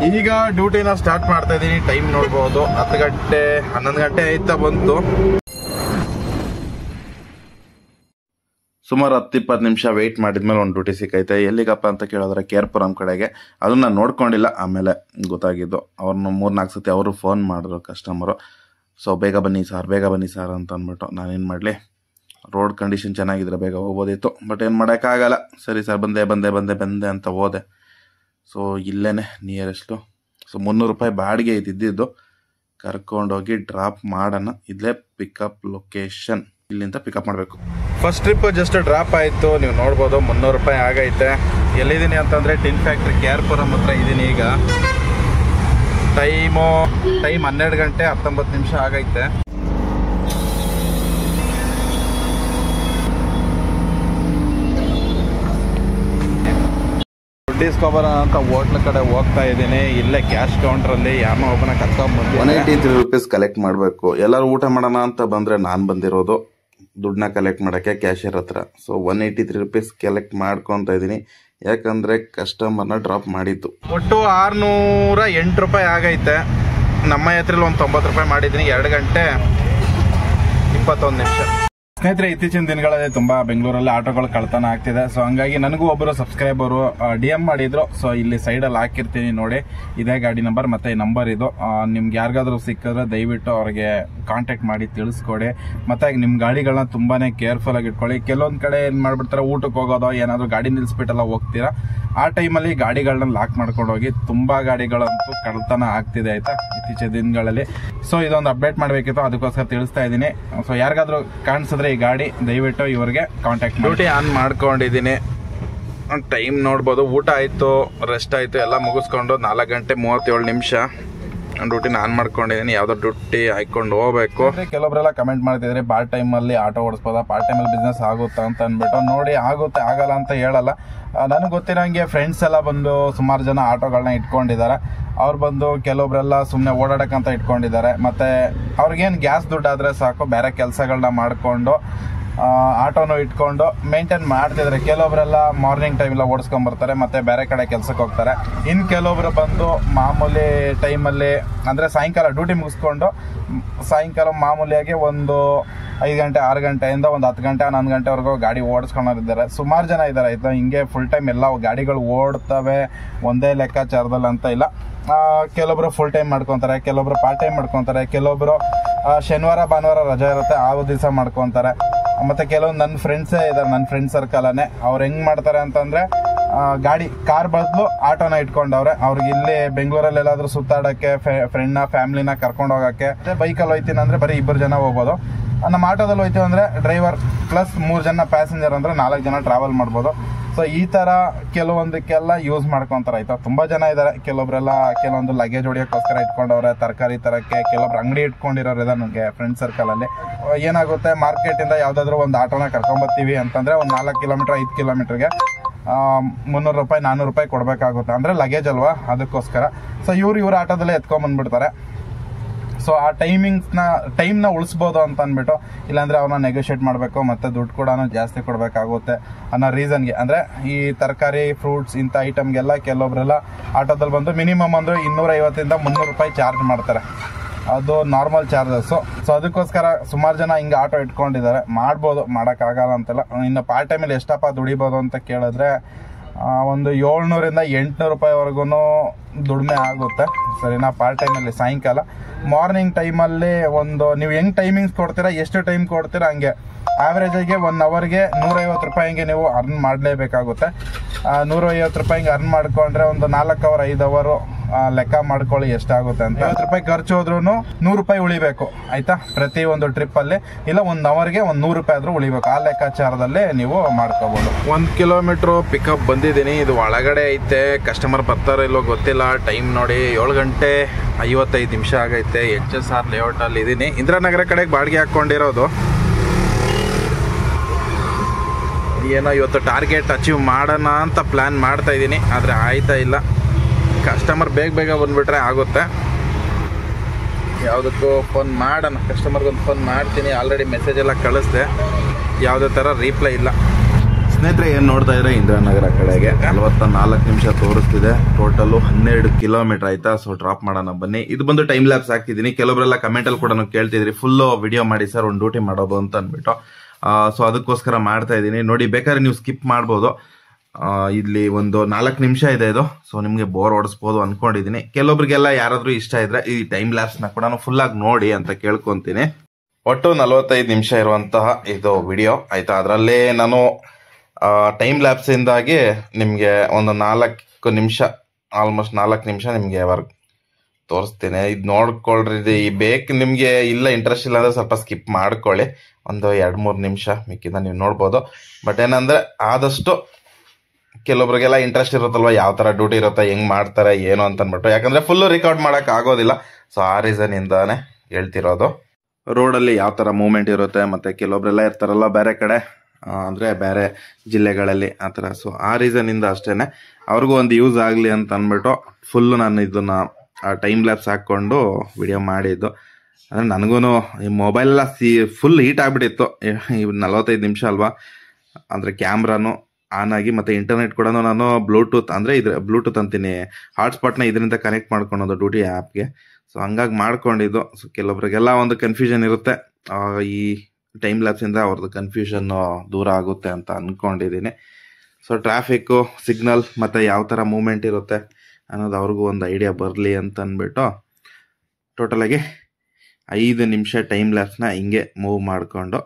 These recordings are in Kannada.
ಈಗ ಡ್ಯೂಟಿನ ಸ್ಟಾರ್ಟ್ ಮಾಡ್ತಾ ಇದ್ದೀನಿ. ಟೈಮ್ ನೋಡ್ಬೋದು 10 ಗಂಟೆ 11 ಗಂಟೆ ಆಯ್ತಾ ಬಂತು. ಸುಮಾರು 10-20 ನಿಮಿಷ ವೆಯ್ಟ್ ಮಾಡಿದ್ಮೇಲೆ ಒಂದು ಡ್ಯೂಟಿ ಸಿಕ್ಕೈತೆ. ಎಲ್ಲಿಗಪ್ಪ ಅಂತ ಕೇಳಿದ್ರೆ ಕೇರ್ಪುರಂ ಕಡೆಗೆ. ಅದನ್ನ ನಾನು ನೋಡ್ಕೊಂಡಿಲ್ಲ, ಆಮೇಲೆ ಗೊತ್ತಾಗಿದ್ದು. ಅವ್ರನ್ನ 3-4 ಸತಿ ಅವರು ಫೋನ್ ಮಾಡಿದ್ರು ಕಸ್ಟಮರು. ಸೊ ಬೇಗ ಬನ್ನಿ ಸರ್ ಅಂತ ಅಂದ್ಬಿಟ್ಟು ನಾನೇನು ಮಾಡಲಿ, ರೋಡ್ ಕಂಡೀಷನ್ ಚೆನ್ನಾಗಿದ್ರೆ ಬೇಗ ಹೋಗ್ಬೋದಿತ್ತು, ಬಟ್ ಏನು ಮಾಡೋಕ್ಕಾಗಲ್ಲ. ಸರಿ ಸರ್ ಬಂದೆ ಅಂತ ಹೋದೆ. ಸೊ ಇಲ್ಲೇ ನಿಯರೆಸ್ಟು. ಸೊ 300 ರೂಪಾಯಿ ಬಾಡಿಗೆ ಇದ್ದಿದ್ದು. ಕರ್ಕೊಂಡೋಗಿ ಡ್ರಾಪ್ ಮಾಡೋಣ. ಇಲ್ಲೇ ಪಿಕಪ್ ಲೊಕೇಶನ್, ಇಲ್ಲಿಂದ ಪಿಕಪ್ ಮಾಡಬೇಕು. ಫಸ್ಟ್ ಟ್ರಿಪ್ ಜಸ್ಟ್ ಡ್ರಾಪ್ ಆಯಿತು. ನೀವು ನೋಡ್ಬೋದು 300 ರೂಪಾಯಿ ಆಗೈತೆ. ಎಲ್ಲಿದ್ದೀನಿ ಅಂತಂದರೆ ಟಿನ್ ಫ್ಯಾಕ್ಟ್ರಿ ಕೇರ್ಪುರಂ ಹತ್ರ ಇದ್ದೀನಿ. ಈಗ ಟೈಮ್ 12 ಗಂಟೆ 19 ನಿಮಿಷ ಆಗೈತೆ. ಡಿಸ್ಕವರ್ ಅಂತ ಹೋಟ್ಲ್ ಕಡೆ ಹೋಗ್ತಾ ಇದ್ದೀನಿ. ಇಲ್ಲೇ ಕ್ಯಾಶ್ ಕೌಂಟ್ರಲ್ಲಿ ಯಾರೋ ಒಬ್ಬನ ಕರ್ಕೊಂಡ್ಬಂದು 183 ರೂಪೀಸ್ ಕಲೆಕ್ಟ್ ಮಾಡಬೇಕು. ಎಲ್ಲರೂ ಊಟ ಮಾಡೋಣ ಅಂತ ಬಂದರೆ ನಾನು ಬಂದಿರೋದು ದುಡ್ಡನ್ನ ಕಲೆಕ್ಟ್ ಮಾಡೋಕ್ಕೆ ಕ್ಯಾಶಿಯರ್ ಹತ್ರ. ಸೊ 183 ರೂಪೀಸ್ ಕಲೆಕ್ಟ್ ಮಾಡ್ಕೊತಾ ಇದ್ದೀನಿ, ಯಾಕಂದರೆ ಕಸ್ಟಮರ್ನ ಡ್ರಾಪ್ ಮಾಡಿದ್ದು. ಒಟ್ಟು 608 ರೂಪಾಯಿ ಆಗೈತೆ. ನಮ್ಮ ಹತ್ರದಲ್ಲಿ ಒಂದು 90 ರೂಪಾಯಿ ಮಾಡಿದ್ದೀನಿ. 2 ಗಂಟೆ 21 ನಿಮಿಷ. ಸ್ನೇಹಿತರೆ, ಇತ್ತೀಚಿನ ದಿನಗಳಲ್ಲಿ ತುಂಬಾ ಬೆಂಗಳೂರಲ್ಲಿ ಆಟೋಗಳು ಕಳ್ತನ ಆಗ್ತಿದೆ. ಸೊ ಹಂಗಾಗಿ ನನಗೂ ಒಬ್ಬರು ಸಬ್ಸ್ಕ್ರೈಬರು DM ಮಾಡಿದ್ರು. ಸೊ ಇಲ್ಲಿ ಸೈಡಲ್ಲಿ ಹಾಕಿರ್ತೀನಿ ನೋಡಿ, ಇದೇ ಗಾಡಿ ನಂಬರ್ ಮತ್ತೆ ಈ ನಂಬರ್ ಇದು. ನಿಮ್ಗೆ ಯಾರಿಗಾದ್ರೂ ಸಿಕ್ಕಿದ್ರೆ ದಯವಿಟ್ಟು ಅವ್ರಿಗೆ ಕಾಂಟ್ಯಾಕ್ಟ್ ಮಾಡಿ ತಿಳಿಸ್ಕೊಡಿ. ಮತ್ತೆ ನಿಮ್ಮ ಗಾಡಿಗಳನ್ನ ತುಂಬಾನೇ ಕೇರ್ಫುಲ್ ಆಗಿ ಇಟ್ಕೊಳ್ಳಿ. ಕೆಲವೊಂದ್ ಕಡೆ ಏನ್ ಮಾಡ್ಬಿಡ್ತಾರೆ, ಊಟಕ್ಕೆ ಹೋಗೋದೋ ಏನಾದ್ರು ಗಾಡಿ ನಿಲ್ಸ್ಬಿಟ್ಟೆಲ್ಲ ಹೋಗ್ತೀರಾ, ಆ ಟೈಮಲ್ಲಿ ಗಾಡಿಗಳನ್ನ ಲಾಕ್ ಮಾಡ್ಕೊಂಡು ಹೋಗಿ. ತುಂಬಾ ಗಾಡಿಗಳಂತೂ ಕಳ್ತನ ಆಗ್ತಿದೆ ಆಯ್ತಾ ಇತ್ತೀಚಿನ ದಿನಗಳಲ್ಲಿ. ಸೊ ಇದೊಂದು ಅಪ್ಡೇಟ್ ಮಾಡಬೇಕಿತ್ತು, ಅದಕ್ಕೋಸ್ಕರ ತಿಳಿಸ್ತಾ ಇದ್ದೀನಿ. ಸೊ ಯಾರಿಗಾದ್ರೂ ಕಾಣಿಸಿದ್ರೆ ಈ ಗಾಡಿ ದಯವಿಟ್ಟು ಇವರಿಗೆ ಕಾಂಟ್ಯಾಕ್ಟ್ ಮಾಡಿ. ಡ್ಯೂಟಿ ಆನ್ ಮಾಡ್ಕೊಂಡಿದ್ದೀನಿ. ಟೈಮ್ ನೋಡ್ಬೋದು. ಊಟ ಆಯಿತು, ರೆಸ್ಟ್ ಆಯಿತು, ಎಲ್ಲ ಮುಗಿಸ್ಕೊಂಡು 4 ಗಂಟೆ 37 ನಿಮಿಷ ಡ್ಯೂಟಿನ ಆನ್ ಮಾಡ್ಕೊಂಡಿದ್ದೀನಿ. ಯಾವುದೋ ಡ್ಯೂಟಿ ಹಾಕೊಂಡು ಹೋಗ್ಬೇಕು. ಕೆಲವೊಬ್ಬರೆಲ್ಲ ಕಮೆಂಟ್ ಮಾಡ್ತಿದ್ರೆ ಪಾರ್ಟ್ ಟೈಮಲ್ಲಿ ಆಟೋ ಓಡಿಸ್ಬೋದಾ, ಪಾರ್ಟ್ ಟೈಮಲ್ಲಿ ಬಿಸ್ನೆಸ್ ಆಗುತ್ತಾ ಅಂತ ಅಂದ್ಬಿಟ್ಟು. ನೋಡಿ, ಆಗುತ್ತೆ, ಆಗಲ್ಲ ಅಂತ ಹೇಳಲ್ಲ. ನನಗೆ ಗೊತ್ತಿರೋಂಗೆ ಫ್ರೆಂಡ್ಸ್ ಎಲ್ಲ ಬಂದು ಸುಮಾರು ಜನ ಆಟೋಗಳನ್ನ ಇಟ್ಕೊಂಡಿದ್ದಾರೆ. ಅವ್ರು ಬಂದು ಕೆಲವೊಬ್ರೆಲ್ಲ ಸುಮ್ಮನೆ ಓಡಾಡಕ್ಕಂತ ಇಟ್ಕೊಂಡಿದ್ದಾರೆ. ಮತ್ತು ಅವ್ರಿಗೇನು ಗ್ಯಾಸ್ ದುಡ್ಡಾದರೆ ಸಾಕು, ಬೇರೆ ಕೆಲಸಗಳನ್ನ ಮಾಡಿಕೊಂಡು ಆಟೋನು ಇಟ್ಕೊಂಡು ಮೇಂಟೈನ್ ಮಾಡ್ತಿದ್ದಾರೆ. ಕೆಲವೊಬ್ರೆಲ್ಲ ಮಾರ್ನಿಂಗ್ ಟೈಮೆಲ್ಲ ಓಡಿಸ್ಕೊಂಬರ್ತಾರೆ, ಮತ್ತು ಬೇರೆ ಕಡೆ ಕೆಲಸಕ್ಕೆ ಹೋಗ್ತಾರೆ. ಇನ್ನು ಕೆಲವೊಬ್ರು ಬಂದು ಮಾಮೂಲಿ ಟೈಮಲ್ಲಿ ಅಂದರೆ ಸಾಯಂಕಾಲ ಡ್ಯೂಟಿ ಮುಗಿಸ್ಕೊಂಡು ಸಾಯಂಕಾಲ ಮಾಮೂಲಿಯಾಗಿ ಒಂದು 5 ಗಂಟೆ 6 ಗಂಟೆಯಿಂದ ಒಂದು 10 ಗಂಟೆ 11 ಗಂಟೆವರೆಗೂ ಗಾಡಿ ಓಡಿಸ್ಕೊಂಡಿದ್ದಾರೆ. ಸುಮಾರು ಜನ ಇದ್ದಾರೆ ಆಯಿತಾ. ಹಿಂಗೆ ಫುಲ್ ಟೈಮ್ ಎಲ್ಲ ಗಾಡಿಗಳು ಓಡ್ತವೆ, ಒಂದೇ ಲೆಕ್ಕಾಚಾರದಲ್ಲಿ ಅಂತ ಇಲ್ಲ. ಕೆಲವೊಬ್ರು ಫುಲ್ ಟೈಮ್ ಮಾಡ್ಕೊತಾರೆ, ಕೆಲವೊಬ್ರು ಪಾರ್ಟ್ ಟೈಮ್ ಮಾಡ್ಕೊತಾರೆ, ಕೆಲವೊಬ್ರು ಶನಿವಾರ ಭಾನುವಾರ ರಜೆ ಇರುತ್ತೆ ಆ ದಿವಸ ಮಾಡ್ಕೊತಾರೆ. ಮತ್ತೆ ಕೆಲವೊಂದು ನನ್ನ ಫ್ರೆಂಡ್ಸೇ ಇದ್ದಾರೆ, ನನ್ನ ಫ್ರೆಂಡ್ ಸರ್ಕಲನೇ. ಅವ್ರು ಹೆಂಗ್ ಮಾಡ್ತಾರೆ ಅಂತಂದ್ರೆ ಕಾರ್ ಬದಲು ಆಟೋನ ಇಟ್ಕೊಂಡವ್ರೆ. ಅವ್ರಿಗೆ ಇಲ್ಲಿ ಬೆಂಗಳೂರಲ್ಲಿ ಎಲ್ಲಾದ್ರೂ ಸುತ್ತಾಡಕ್ಕೆ, ಫ್ರೆಂಡ್ನ ಫ್ಯಾಮಿಲಿನ ಕರ್ಕೊಂಡು ಹೋಗಕ್ಕೆ. ಬೈಕಲ್ಲಿ ಹೋಯ್ತೀನಿ ಅಂದ್ರೆ ಬರೀ 2 ಜನ ಹೋಗ್ಬೋದು. ನಮ್ಮ ಆಟೋದಲ್ಲಿ ಹೋಯ್ತೀವಿ ಅಂದ್ರೆ ಡ್ರೈವರ್ ಪ್ಲಸ್ 3 ಜನ ಪ್ಯಾಸೆಂಜರ್ ಅಂದ್ರೆ 4 ಜನ ಟ್ರಾವೆಲ್ ಮಾಡ್ಬೋದು. ಸೊ ಈ ತರ ಕೆಲವೊಂದಕ್ಕೆಲ್ಲ ಯೂಸ್ ಮಾಡ್ಕೊಂತಾರೆ ಆಯ್ತಾ. ತುಂಬಾ ಜನ ಇದ್ದಾರೆ. ಕೆಲವೊಬ್ರೆಲ್ಲ ಕೆಲವೊಂದು ಲಗೇಜ್ ಹೊಡಿಯೋಕ್ಕೋಸ್ಕರ ಇಟ್ಕೊಂಡವ್ರೆ, ತರಕಾರಿ ತರಕ್ಕೆ. ಕೆಲವೊಬ್ರು ಅಂಗಡಿ ಇಟ್ಕೊಂಡಿರೋರು ಇದೆ ನನಗೆ ಫ್ರೆಂಡ್ ಸರ್ಕಲ್ ಅಲ್ಲಿ. ಏನಾಗುತ್ತೆ, ಮಾರ್ಕೆಟ್ ಇಂದ ಯಾವ್ದಾದ್ರು ಒಂದು ಆಟೋನ ಕರ್ಕೊಂಡ್ಬರ್ತೀವಿ ಅಂತಂದ್ರೆ ಒಂದು 4 ಕಿಲೋಮೀಟರ್ 5 ಕಿಲೋಮೀಟರ್ಗೆ 300 ರೂಪಾಯಿ 400 ರೂಪಾಯಿ ಕೊಡ್ಬೇಕಾಗುತ್ತೆ. ಅಂದ್ರೆ ಲಗೇಜ್ ಅಲ್ವಾ, ಅದಕ್ಕೋಸ್ಕರ. ಸೊ ಇವ್ರ ಆಟೋದಲ್ಲೇ ಎತ್ಕೊಂಡ್ಬಂದ್ಬಿಡ್ತಾರೆ. ಸೊ ಆ ಟೈಮ್ನ ಉಳಿಸ್ಬೋದು ಅಂತ ಅಂದ್ಬಿಟ್ಟು, ಇಲ್ಲಾಂದ್ರೆ ಅವ್ರನ್ನ ನೆಗೋಷಿಯೇಟ್ ಮಾಡಬೇಕು, ಮತ್ತೆ ದುಡ್ಡು ಕೂಡ ಜಾಸ್ತಿ ಕೊಡಬೇಕಾಗುತ್ತೆ ಅನ್ನೋ ರೀಸನ್ಗೆ. ಅಂದರೆ ಈ ತರಕಾರಿ ಫ್ರೂಟ್ಸ್ ಇಂಥ ಐಟಮ್ಗೆಲ್ಲ ಕೆಲವೊಬ್ರೆಲ್ಲ ಆಟೋದಲ್ಲಿ ಬಂದು ಮಿನಿಮಮ್ ಅಂದ್ರೆ 250ಇಂದ 300 ರೂಪಾಯಿ ಚಾರ್ಜ್ ಮಾಡ್ತಾರೆ. ಅದು ನಾರ್ಮಲ್ ಚಾರ್ಜಸ್ಸು. ಸೊ ಅದಕ್ಕೋಸ್ಕರ ಸುಮಾರು ಜನ ಹಿಂಗೆ ಆಟೋ ಇಟ್ಕೊಂಡಿದ್ದಾರೆ. ಮಾಡ್ಬೋದು, ಮಾಡೋಕ್ಕಾಗಲ್ಲ ಅಂತಲ್ಲ. ಇನ್ನು ಪಾರ್ಟ್ ಟೈಮಲ್ಲಿ ಎಷ್ಟಪ್ಪ ದುಡಿಬೋದು ಅಂತ ಕೇಳಿದ್ರೆ ಒಂದು 700ಇಂದ 800 ರೂಪಾಯಿವರೆಗೂ ದುಡಿಮೆ ಆಗುತ್ತೆ. ಸರಿನಾ. ಪಾರ್ಟ್ ಟೈಮಲ್ಲಿ ಸಾಯಂಕಾಲ. ಮಾರ್ನಿಂಗ್ ಟೈಮಲ್ಲಿ ಒಂದು ನೀವು ಹೆಂಗೆ ಟೈಮಿಂಗ್ಸ್ ಕೊಡ್ತೀರಾ, ಎಷ್ಟು ಟೈಮ್ ಕೊಡ್ತೀರಾ ಹಂಗೆ ಆವ್ರೇಜಾಗಿ 1 ಅವರ್ಗೆ 150 ರೂಪಾಯಿ ಹಿಂಗೆ ನೀವು ಅರ್ನ್ ಮಾಡಲೇಬೇಕಾಗುತ್ತೆ. 150 ರೂಪಾಯಿ ಹಿಂಗೆ ಅರ್ನ್ ಮಾಡ್ಕೊಂಡ್ರೆ ಒಂದು 4 ಅವರ್ 5 ಅವರು ಲೆಕ್ಕ ಮಾಡ್ಕೊಳ್ಳಿ ಎಷ್ಟಾಗುತ್ತೆ ಅಂತ. 50 ರೂಪಾಯಿ ಖರ್ಚು ಹೋದ್ರೂ 100 ರೂಪಾಯಿ ಉಳಿಬೇಕು ಆಯ್ತಾ, ಪ್ರತಿ ಒಂದು ಟ್ರಿಪ್ ಅಲ್ಲಿ. ಇಲ್ಲ 1 ಅವರ್ಗೆ 100 ರೂಪಾಯಿ ಆದ್ರೂ ಉಳಿಬೇಕು. ಆ ಲೆಕ್ಕಾಚಾರದಲ್ಲಿ ನೀವು ಮಾಡ್ಕೋಬಹುದು. 1 ಕಿಲೋಮೀಟರ್ ಪಿಕಪ್ ಬಂದಿದ್ದೀನಿ. ಇದು ಒಳಗಡೆ ಐತೆ, ಕಸ್ಟಮರ್ ಬರ್ತಾರೋ ಇಲ್ಲೋ ಗೊತ್ತಿಲ್ಲ. ಟೈಮ್ ನೋಡಿ 7 ಗಂಟೆ 55 ನಿಮಿಷ ಆಗೈತೆ. HSR ಲೇಔಟ್ ಅಲ್ಲಿ ಇದೀನಿ. ಇಂದಿರಾನಗರ ಕಡೆಗೆ ಬಾಡಿಗೆ ಹಾಕೊಂಡಿರೋದು. ಏನೋ ಇವತ್ತು ಟಾರ್ಗೆಟ್ ಅಚೀವ್ ಮಾಡೋಣ ಅಂತ ಪ್ಲಾನ್ ಮಾಡ್ತಾ ಇದ್ದೀನಿ, ಆದರೆ ಆಯ್ತಾ ಇಲ್ಲ. ಕಸ್ಟಮರ್ ಬೇಗ ಬಂದುಬಿಟ್ರೆ ಆಗುತ್ತೆ. ಯಾವುದಕ್ಕೂ ಫೋನ್ ಮಾಡೋಣ, ಕಸ್ಟಮರ್ಗೊಂದು ಫೋನ್ ಮಾಡ್ತೀನಿ. ಆಲ್ರೆಡಿ ಮೆಸೇಜ್ ಎಲ್ಲ ಕಳಿಸ್ದೆ, ಯಾವುದೇ ಥರ ರೀಪ್ಲೈ ಇಲ್ಲ. ಸ್ನೇಹಿತರೆ ಏನು ನೋಡ್ತಾ ಇದ್ರೆ ಇಂದಿರಾನಗರ ಕಡೆಗೆ 44 ನಿಮಿಷ ತೋರಿಸ್ತಿದೆ. ಟೋಟಲು 12 ಕಿಲೋಮೀಟರ್ ಆಯ್ತಾ. ಸೊ ಡ್ರಾಪ್ ಮಾಡೋಣ ಬನ್ನಿ. ಇದು ಬಂದು ಟೈಮ್ ಲ್ಯಾಪ್ಸ್ ಹಾಕ್ತಿದ್ದೀನಿ. ಕೆಲವರೆಲ್ಲ ಕಮೆಂಟಲ್ಲಿ ಕೂಡ ಕೇಳ್ತಿದ್ರಿ ಫುಲ್ಲು ವಿಡಿಯೋ ಮಾಡಿ ಸರ್, ಒಂದು ಡ್ಯೂಟಿ ಮಾಡೋದು ಅಂತ ಅಂದ್ಬಿಟ್ಟು. ಸೊ ಅದಕ್ಕೋಸ್ಕರ ಮಾಡ್ತಾ ಇದ್ದೀನಿ. ನೋಡಿ, ಬೇಕಾದ್ರೆ ನೀವು ಸ್ಕಿಪ್ ಮಾಡ್ಬೋದು. ಇಲ್ಲಿ ಒಂದು 4 ನಿಮಿಷ ಇದೆ ಇದು. ಸೊ ನಿಮಗೆ ಬೋರ್ ಓಡಿಸ್ಬೋದು ಅನ್ಕೊಂಡಿದ್ದೀನಿ. ಕೆಲವೊಬ್ರಿಗೆಲ್ಲ ಯಾರಾದ್ರೂ ಇಷ್ಟ ಇದ್ರೆ ಈ ಟೈಮ್ ಲ್ಯಾಪ್ಸ್ನ ಕೂಡ ಫುಲ್ಲಾಗಿ ನೋಡಿ ಅಂತ ಕೇಳ್ಕೊಂತೀನಿ. ಒಟ್ಟು 45 ನಿಮಿಷ ಇರುವಂತಹ ಇದು ವಿಡಿಯೋ ಆಯ್ತಾ. ಅದರಲ್ಲೇ ನಾನು ಟೈಮ್ ಲ್ಯಾಪ್ಸ್ ಇಂದಾಗಿ ನಿಮಗೆ ಒಂದು 4 ನಿಮಿಷ, ಆಲ್ಮೋಸ್ಟ್ 4 ನಿಮಿಷ ನಿಮಗೆ ವರ್ಕ್ ತೋರಿಸ್ತೀನಿ. ಇದು ನೋಡ್ಕೊಳ್ರಿ. ಬೇಕು ನಿಮಗೆ ಇಲ್ಲ ಇಂಟ್ರೆಸ್ಟ್ ಇಲ್ಲ ಅಂದ್ರೆ ಸ್ವಲ್ಪ ಸ್ಕಿಪ್ ಮಾಡ್ಕೊಳ್ಳಿ. ಒಂದು 2-3 ನಿಮಿಷ ಮಿಕ್ಕಿಂದ ನೀವು ನೋಡ್ಬೋದು. ಬಟ್ ಏನಂದ್ರೆ ಆದಷ್ಟು ಕೆಲವೊಬ್ರಿಗೆಲ್ಲ ಇಂಟ್ರೆಸ್ಟ್ ಇರುತ್ತಲ್ವ, ಯಾವ ಥರ ಡ್ಯೂಟಿ ಇರುತ್ತೆ, ಹೆಂಗ್ ಮಾಡ್ತಾರೆ ಏನು ಅಂತ ಅಂದ್ಬಿಟ್ಟು. ಯಾಕಂದ್ರೆ ಫುಲ್ಲು ರೆಕಾರ್ಡ್ ಮಾಡಕ್ ಆಗೋದಿಲ್ಲ. ಸೊ ಆ ರೀಸನ್ ಇಂದಾನೆ ಹೇಳ್ತಿರೋದು. ರೋಡಲ್ಲಿ ಯಾವ ಥರ ಮೂವ್ಮೆಂಟ್ ಇರುತ್ತೆ, ಮತ್ತು ಕೆಲವೊಬ್ರೆಲ್ಲ ಇರ್ತಾರಲ್ಲ ಬೇರೆ ಕಡೆ, ಅಂದರೆ ಬೇರೆ ಜಿಲ್ಲೆಗಳಲ್ಲಿ ಆ ಥರ. ಸೊ ಆ ರೀಸನಿಂದ ಅಷ್ಟೇ ಅವ್ರಿಗೂ ಒಂದು ಯೂಸ್ ಆಗಲಿ ಅಂತ ಅಂದ್ಬಿಟ್ಟು ಫುಲ್ಲು ನಾನು ಇದನ್ನು ಟೈಮ್ ಲ್ಯಾಪ್ಸ್ ಹಾಕ್ಕೊಂಡು ವಿಡಿಯೋ ಮಾಡಿದ್ದು. ಅಂದರೆ ನನಗೂ ಈ ಮೊಬೈಲೆಲ್ಲ ಫುಲ್ ಹೀಟ್ ಆಗಿಬಿಟ್ಟಿತ್ತು. 45 ನಿಮಿಷ ಅಲ್ವಾ. ಅಂದರೆ ಕ್ಯಾಮ್ರಾನು ಆನ್ ಆಗಿ ಮತ್ತು ಇಂಟರ್ನೆಟ್ ಕೂಡ ನಾನು ಬ್ಲೂಟೂತ್, ಅಂದರೆ ಬ್ಲೂಟೂತ್ ಅಂತೀನಿ, ಹಾಟ್ಸ್ಪಾಟ್ನ ಇದರಿಂದ ಕನೆಕ್ಟ್ ಮಾಡ್ಕೊಳೋದು ಡ್ಯೂಟಿ ಆ್ಯಪ್ಗೆ. ಸೊ ಹಂಗಾಗಿ ಮಾಡ್ಕೊಂಡಿದ್ದು. ಸೊ ಕೆಲವೊಬ್ರಿಗೆಲ್ಲ ಒಂದು ಕನ್ಫ್ಯೂಷನ್ ಇರುತ್ತೆ. ಈ ಟೈಮ್ ಲ್ಯಾಪ್ಸಿಂದ ಅವ್ರದ್ದು ಕನ್ಫ್ಯೂಷನ್ ದೂರ ಆಗುತ್ತೆ ಅಂತ ಅಂದ್ಕೊಂಡಿದ್ದೀನಿ. ಸೊ ಟ್ರಾಫಿಕ್ಕು, ಸಿಗ್ನಲ್ ಮತ್ತು ಯಾವ ಥರ ಮೂವ್ಮೆಂಟ್ ಇರುತ್ತೆ ಅನ್ನೋದು ಅವ್ರಿಗೂ ಒಂದು ಐಡಿಯಾ ಬರಲಿ ಅಂತ ಅಂದ್ಬಿಟ್ಟು ಟೋಟಲಾಗಿ 5 ನಿಮಿಷ ಟೈಮ್ ಲ್ಯಾಪ್ಸ್ನ ಹಿಂಗೆ ಮೂವ್ ಮಾಡಿಕೊಂಡು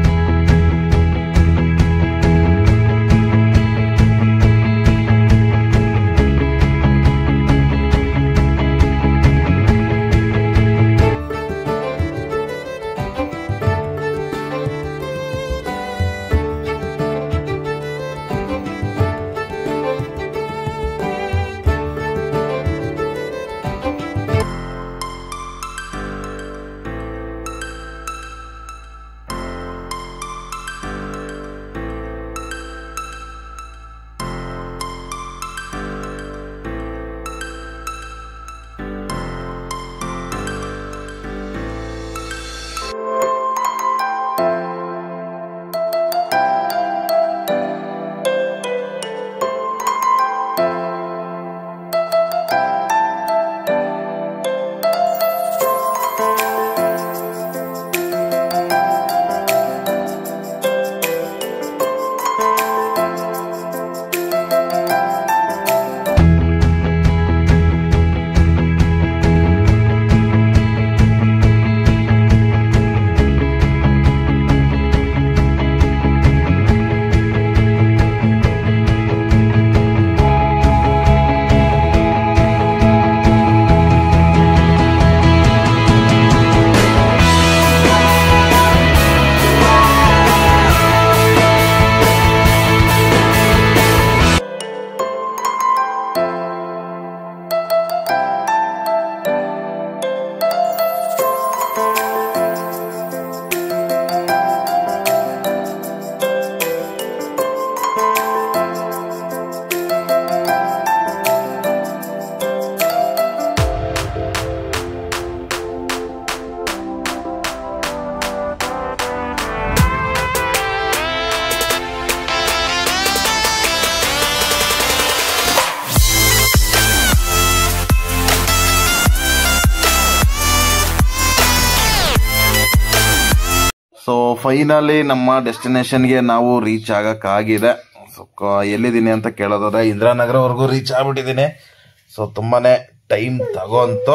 ಸೊ ಫೈನಲಿ ನಮ್ಮ ಡೆಸ್ಟಿನೇಷನ್ಗೆ ನಾವು ರೀಚ್ ಆಗಕ್ಕಾಗಿದೆ. ಸೊ ಎಲ್ಲಿದ್ದೀನಿ ಅಂತ ಕೇಳೋದಾದ್ರೆ ಇಂದಿರಾನಗರವರೆಗೂ ರೀಚ್ ಆಗ್ಬಿಟ್ಟಿದ್ದೀನಿ. ಸೊ ತುಂಬಾನೇ ಟೈಮ್ ತಗೋಂತು.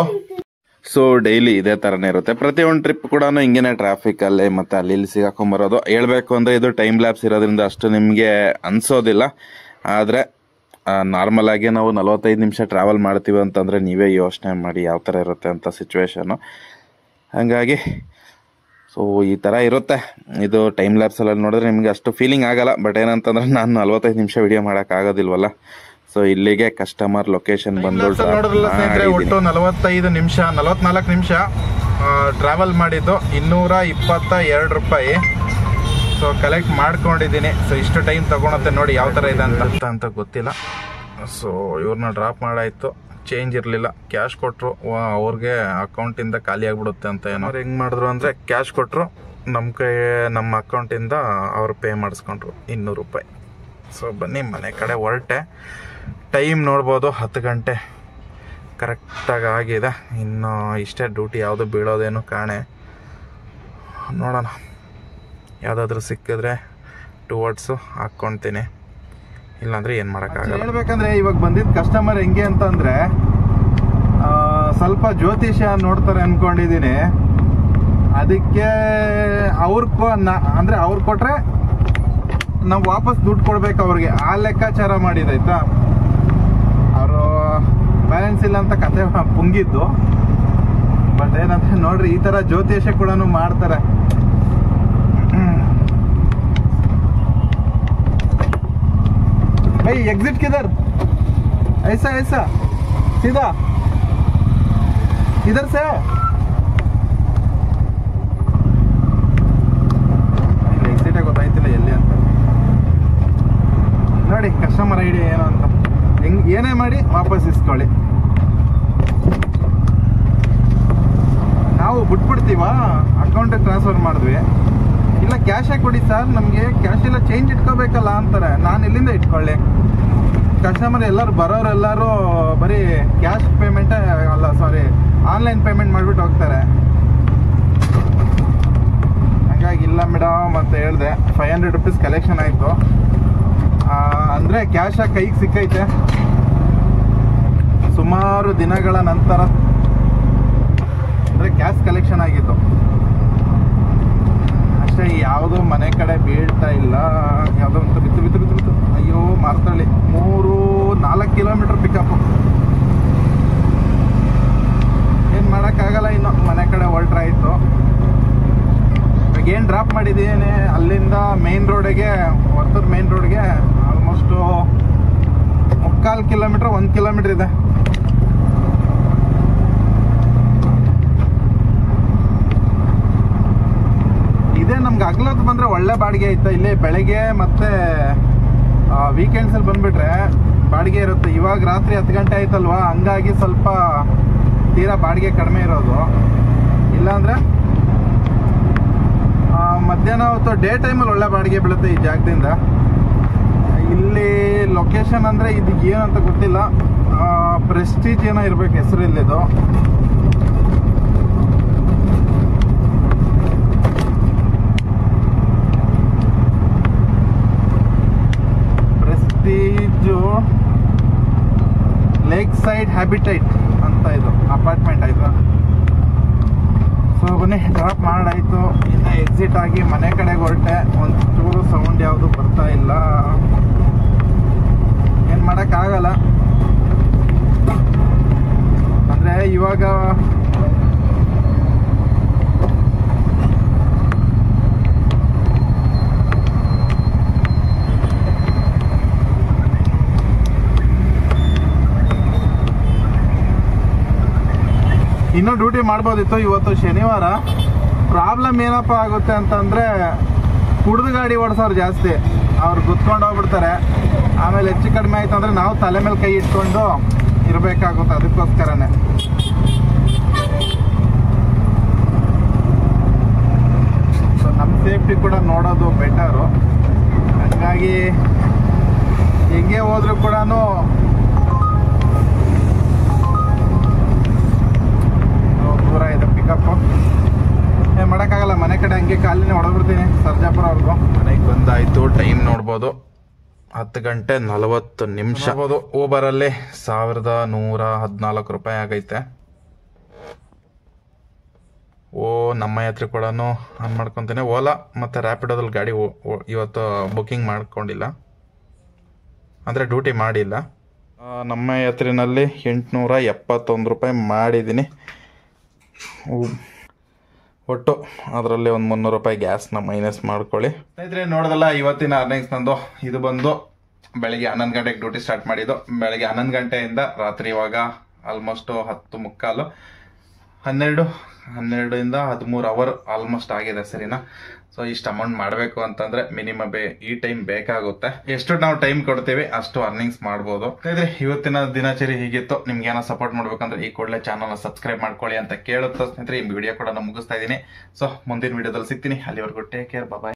ಸೊ ಡೈಲಿ ಇದೇ ಥರನೇ ಇರುತ್ತೆ. ಪ್ರತಿಯೊಂದು ಟ್ರಿಪ್ ಕೂಡ ಹಿಂಗೇನೆ ಟ್ರಾಫಿಕ್ ಅಲ್ಲೇ ಮತ್ತೆ ಅಲ್ಲಿ ಇಲ್ಲಿ ಸಿಗಾಕೊಂಬರೋದು. ಹೇಳ್ಬೇಕು ಅಂದರೆ ಇದು ಟೈಮ್ ಲ್ಯಾಪ್ಸ್ ಇರೋದ್ರಿಂದ ಅಷ್ಟು ನಿಮಗೆ ಅನಿಸೋದಿಲ್ಲ. ಆದರೆ ನಾರ್ಮಲ್ ಆಗಿ ನಾವು 45 ನಿಮಿಷ ಟ್ರಾವೆಲ್ ಮಾಡ್ತೀವಿ ಅಂತಂದರೆ ನೀವೇ ಯೋಚನೆ ಮಾಡಿ ಯಾವ ಥರ ಇರುತ್ತೆ ಅಂತ ಸಿಚುವೇಶನು. ಹಾಗಾಗಿ ಸೊ ಈ ಥರ ಇರುತ್ತೆ ಇದು ಟೈಮ್ ಲ್ಯಾಪ್ಸಲ್ಲಿ ನೋಡಿದ್ರೆ ನಿಮಗೆ ಅಷ್ಟು ಫೀಲಿಂಗ್ ಆಗಲ್ಲ. ಬಟ್ ಏನಂತಂದ್ರೆ ನಾನು 45 ನಿಮಿಷ ವಿಡಿಯೋ ಮಾಡೋಕ್ಕಾಗೋದಿಲ್ವಲ್ಲ. ಸೊ ಇಲ್ಲಿಗೆ ಕಸ್ಟಮರ್ ಲೊಕೇಶನ್ ಬಂದು ಒಟ್ಟು 44 ನಿಮಿಷ ಟ್ರಾವೆಲ್ ಮಾಡಿದ್ದು 222 ರೂಪಾಯಿ. ಸೊ ಕಲೆಕ್ಟ್ ಮಾಡ್ಕೊಂಡಿದ್ದೀನಿ. ಸೊ ಇಷ್ಟು ಟೈಮ್ ತಗೊಳತ್ತೆ ನೋಡಿ ಯಾವ ಥರ ಇದೆ ಅಂತ ಗೊತ್ತಿಲ್ಲ. ಸೊ ಇವ್ರನ್ನ ಡ್ರಾಪ್ ಮಾಡಾಯಿತು, ಚೇಂಜ್ ಇರಲಿಲ್ಲ, ಕ್ಯಾಶ್ ಕೊಟ್ಟರು, ಅವ್ರಿಗೆ ಅಕೌಂಟಿಂದ ಖಾಲಿ ಆಗಿಬಿಡುತ್ತೆ ಅಂತ ಏನೋ. ಅವ್ರು ಹೆಂಗೆ ಮಾಡಿದ್ರು ಅಂದರೆ ಕ್ಯಾಶ್ ಕೊಟ್ಟರು, ನಮ್ಮ ಅಕೌಂಟಿಂದ ಅವ್ರು ಪೇ ಮಾಡಿಸ್ಕೊಂಡ್ರು 200 ರೂಪಾಯಿ. ಸೊ ಬನ್ನಿ ಮನೆ ಕಡೆ ಹೊರಟೆ. ಟೈಮ್ ನೋಡ್ಬೋದು 10 ಗಂಟೆ ಕರೆಕ್ಟಾಗಿ ಆಗಿದೆ. ಇನ್ನು ಇಷ್ಟೇ ಡ್ಯೂಟಿ, ಯಾವುದು ಬೀಳೋದೇನು ಕಾಣೆ. ನೋಡೋಣ, ಯಾವುದಾದ್ರೂ ಸಿಕ್ಕಿದ್ರೆ ಟುವರ್ಡ್ಸು ಹಾಕ್ಕೊಳ್ತೀನಿ, ಇಲ್ಲಾಂದರೆ ಏನು ಮಾಡೋಕ್ಕಾಗಲ್ಲ. ಹೇಳ್ಬೇಕಂದ್ರೆ ಇವಾಗ ಬಂದಿದ್ದ ಕಸ್ಟಮರ್ ಹೆಂಗೆ ಅಂತಂದರೆ ಸ್ವಲ್ಪ ಜ್ಯೋತಿಷ್ಯ ನೋಡ್ತಾರೆ ಅಂದ್ಕೊಂಡಿದ್ದೀನಿ. ಅದಕ್ಕೆ ಅಂದರೆ ಅವ್ರು ಕೊಟ್ಟರೆ ನಾವು ವಾಪಸ್ ದುಡ್ಡು ಕೊಡ್ಬೇಕು ಅವ್ರಿಗೆ, ಆ ಲೆಕ್ಕಾಚಾರ ಮಾಡಿದಾಯ್ತಾ. ಅವರು ಬ್ಯಾಲೆನ್ಸ್ ಇಲ್ಲ ಅಂತ ಕತೆ ಪುಂಗಿದ್ದು. ಬಟ್ ಏನಂದ್ರೆ ನೋಡ್ರಿ, ಈ ಥರ ಜ್ಯೋತಿಷ್ಯ ಕೂಡ ಮಾಡ್ತಾರೆ. भाई एग्जिट किधर? ऐसा ऐसा सीधा इधर से एग्जिट ಗೊತ್ತಾಯ್ತಿಲ್ಲ ಎಲ್ಲಿ ಅಂತ. ನೋಡಿ ಕಸ್ಟಮರ್ ಐಡಿ ಏನು ಅಂತ. ಏನೇ ಮಾಡಿ ವಾಪಸ್ ಇಸ್ಕೊಳ್ಳಿ. ನಾವು ಬಿಟ್ಬಿಡ್ತೀವ, ಅಕೌಂಟಿಗೆ ಟ್ರಾನ್ಸ್ಫರ್ ಮಾಡಿದ್ವಿ. ಇಲ್ಲ ಕ್ಯಾಶೇ ಕೊಡಿ ಸರ್, ನಮಗೆ ಕ್ಯಾಶ್ ಇಲ್ಲ, ಚೇಂಜ್ ಇಟ್ಕೋಬೇಕಲ್ಲ ಅಂತಾರೆ. ನಾನು ಎಲ್ಲಿಂದ ಇಟ್ಕೊಳ್ಳಿ? ಕಸ್ಟಮರ್ ಎಲ್ಲರೂ ಬರೋರೆಲ್ಲರೂ ಬರೀ ಕ್ಯಾಶ್ ಪೇಮೆಂಟೇ ಅಲ್ಲ, ಸಾರಿ ಆನ್ಲೈನ್ ಪೇಮೆಂಟ್ ಮಾಡಿಬಿಟ್ಟು ಹೋಗ್ತಾರೆ. ಹಾಗಾಗಿ ಇಲ್ಲ ಮೇಡಮ್ ಅಂತ ಹೇಳಿದೆ. 500 ರೂಪೀಸ್ ಕಲೆಕ್ಷನ್ ಆಯಿತು. ಅಂದರೆ ಕ್ಯಾಶಾಗಿ ಕೈಗೆ ಸಿಕ್ಕೈತೆ. ಸುಮಾರು ದಿನಗಳ ನಂತರ ಅಂದರೆ ಕ್ಯಾಶ್ ಕಲೆಕ್ಷನ್ ಆಗಿತ್ತು ಅಷ್ಟೇ. ಯಾವುದೋ ಮನೆ ಕಡೆ ಬೀಳ್ತಾ ಇಲ್ಲ. ಯಾವುದೋ ಅಂತ ಬಿತ್ತು. ಅಯ್ಯೋ ಮಾರ್ತಳ್ಳಿ 3-4 ಕಿಲೋಮೀಟರ್ ಪಿಕಪ್. ಏನು ಮಾಡೋಕ್ಕಾಗಲ್ಲ. ಇನ್ನು ಮನೆ ಕಡೆ ಹೊರಟ್ರಾಯ್ತು. ಇವಾಗ ಏನು ಡ್ರಾಪ್ ಮಾಡಿದ್ದೀನಿ ಅಲ್ಲಿಂದ ಮೇನ್ ರೋಡಿಗೆ, ಹೊರತೂರು ಮೇನ್ ರೋಡ್ಗೆ ಆಲ್ಮೋಸ್ಟು 3/4 ಕಿಲೋಮೀಟ್ರ್, 1 ಕಿಲೋಮೀಟ್ರ್ ಇದೆ. ಇದೇ ನಮ್ಗೆ ಹಗಲೊತ್ತು ಬಂದರೆ ಒಳ್ಳೆ ಬಾಡಿಗೆ ಐತೆ. ಇಲ್ಲಿ ಬೆಳಗ್ಗೆ ಮತ್ತು ವೀಕೆಂಡ್ಸಲ್ಲಿ ಬಂದುಬಿಟ್ರೆ ಬಾಡಿಗೆ ಇರುತ್ತೆ. ಇವಾಗ ರಾತ್ರಿ 10 ಗಂಟೆ ಆಯ್ತಲ್ವ, ಹಂಗಾಗಿ ಸ್ವಲ್ಪ ತೀರಾ ಬಾಡಿಗೆ ಕಡಿಮೆ ಇರೋದು. ಇಲ್ಲಾಂದರೆ ಮಧ್ಯಾಹ್ನ ಹೊತ್ತು ಡೇ ಟೈಮಲ್ಲಿ ಒಳ್ಳೆ ಬಾಡಿಗೆ ಬೀಳುತ್ತೆ ಈ ಜಾಗದಿಂದ. ಇಲ್ಲಿ ಲೊಕೇಶನ್ ಅಂದರೆ ಇದು ಏನಂತ ಗೊತ್ತಿಲ್ಲ, ಪ್ರೆಸ್ಟೀಜ್ ಏನೋ ಇರಬೇಕು ಹೆಸರು ಇಲ್ಲಿದು. ಪ್ರೆಸ್ಟೀಜು ಲೇಕ್ ಸೈಡ್ ಹ್ಯಾಬಿಟೈಟ್ ಅಂತ ಇದು ಅಪಾರ್ಟ್ಮೆಂಟ್ ಆಯಿತು. ಸೊ ಬನ್ನಿ, ಡ್ರಾಪ್ ಮಾಡಾಯಿತು. ಇನ್ನು ಎಕ್ಸಿಟ್ ಆಗಿ ಮನೆ ಕಡೆಗೆ ಹೊರಟೆ. ಒಂಚೂರು ಸೌಂಡ್ ಯಾವುದು ಬರ್ತಾ ಇಲ್ಲ. ಏನು ಮಾಡೋಕ್ಕಾಗಲ್ಲ. ಅಂದರೆ ಇವಾಗ ಇನ್ನೂ ಡ್ಯೂಟಿ ಮಾಡ್ಬೋದಿತ್ತು. ಇವತ್ತು ಶನಿವಾರ. ಪ್ರಾಬ್ಲಮ್ ಏನಪ್ಪ ಆಗುತ್ತೆ ಅಂತಂದರೆ ಕುಡ್ದು ಗಾಡಿ ಓಡಿಸೋರು ಜಾಸ್ತಿ. ಅವ್ರು ಗುತ್ಕೊಂಡು ಹೋಗ್ಬಿಡ್ತಾರೆ. ಆಮೇಲೆ ಹೆಚ್ಚು ಕಡಿಮೆ ಆಯಿತು ಅಂದರೆ ನಾವು ತಲೆ ಮೇಲೆ ಕೈ ಇಟ್ಕೊಂಡು ಇರಬೇಕಾಗುತ್ತೆ. ಅದಕ್ಕೋಸ್ಕರನೇ ಸೊ ನಮ್ಮ ಸೇಫ್ಟಿ ಕೂಡ ನೋಡೋದು ಬೆಟರು. ಹಾಗಾಗಿ ಹೆಂಗೆ ಹೋದ್ರೂ ಕೂಡ ದೂರ ಇದೆ ಪಿಕಪ್ಪು. ಏನು ಮಾಡೋಕ್ಕಾಗಲ್ಲ. ಮನೆ ಕಡೆ ಹಂಗೆ ಕಾಲಿನೇ ಹೊಡೆದ್ಬಿಡ್ತೀನಿ ಸರ್ಜಾಪುರವರೆಗೂ. ಮನೆಗೆ ಬಂದಾಯಿತು. ಟೈಮ್ ನೋಡ್ಬೋದು 10 ಗಂಟೆ 40 ನಿಮಿಷ. ಊಬರಲ್ಲಿ 1114 ರೂಪಾಯಿ ಆಗೈತೆ. ನಮ್ಮ ಯಾತ್ರೆ ಕೂಡ ಆನ್ ಮಾಡ್ಕೊತೀನಿ. ಓಲಾ ಮತ್ತು ರ್ಯಾಪಿಡೋದಲ್ಲಿ ಗಾಡಿ ಇವತ್ತು ಬುಕ್ಕಿಂಗ್ ಮಾಡ್ಕೊಂಡಿಲ್ಲ, ಅಂದರೆ ಡ್ಯೂಟಿ ಮಾಡಿಲ್ಲ. ನಮ್ಮ ಯಾತ್ರೆಯಲ್ಲಿ 871 ರೂಪಾಯಿ ಮಾಡಿದ್ದೀನಿ ಒಟ್ಟು. ಅದರಲ್ಲಿ ಒಂದು 300 ರೂಪಾಯಿ ಗ್ಯಾಸ್ನ ಮೈನಸ್ ಮಾಡ್ಕೊಳ್ಳಿ. ಸ್ನೇಹಿತರೆ ನೋಡೋದಲ್ಲ ಇವತ್ತಿನ ಅರ್ನಿಂಗ್ಸ್ ನಂದು. ಇದು ಬಂದು ಬೆಳಗ್ಗೆ 11 ಗಂಟೆಗೆ ಡ್ಯೂಟಿ ಸ್ಟಾರ್ಟ್ ಮಾಡಿದ್ದು. ಬೆಳಗ್ಗೆ 11 ಗಂಟೆಯಿಂದ ರಾತ್ರಿ ಇವಾಗ ಆಲ್ಮೋಸ್ಟ್ 10:15, 12ರಿಂದ 13 ಅವರ್ ಆಲ್ಮೋಸ್ಟ್ ಆಗಿದೆ. ಸರಿನಾ? ಸೊ ಇಷ್ಟು ಅಮೌಂಟ್ ಮಾಡಬೇಕು ಅಂತಂದ್ರೆ ಮಿನಿಮಮ್ ಈ ಟೈಮ್ ಬೇಕಾಗುತ್ತೆ. ಎಷ್ಟು ನಾವು ಟೈಮ್ ಕೊಡ್ತೀವಿ ಅಷ್ಟು ಅರ್ನಿಂಗ್ಸ್ ಮಾಡ್ಬೋದು. ಸ್ನೇಹಿತರೆ ಇವತ್ತಿನ ದಿನಚರಿ ಹೀಗಿತ್ತು. ನಿಮ್ಗೆ ಏನೋ ಸಪೋರ್ಟ್ ಮಾಡ್ಬೇಕಂದ್ರೆ ಈ ಕೂಡಲೇ ಚಾನಲ್ನ ಸಬ್ಸ್ಕ್ರೈಬ್ ಮಾಡ್ಕೊಳ್ಳಿ ಅಂತ ಕೇಳುತ್ತಾ ಸ್ನೇಹಿತರೆ ಈ ವಿಡಿಯೋ ಕೂಡ ನಾನು ಮುಗಿಸ್ತಾ ಇದ್ದೀನಿ. ಸೊ ಮುಂದಿನ ವಿಡಿಯೋದಲ್ಲಿ ಸಿಗ್ತೀನಿ. ಅಲ್ಲಿವರೆಗೂ ಟೇಕ್ ಕೇರ್, ಬಾಯ್.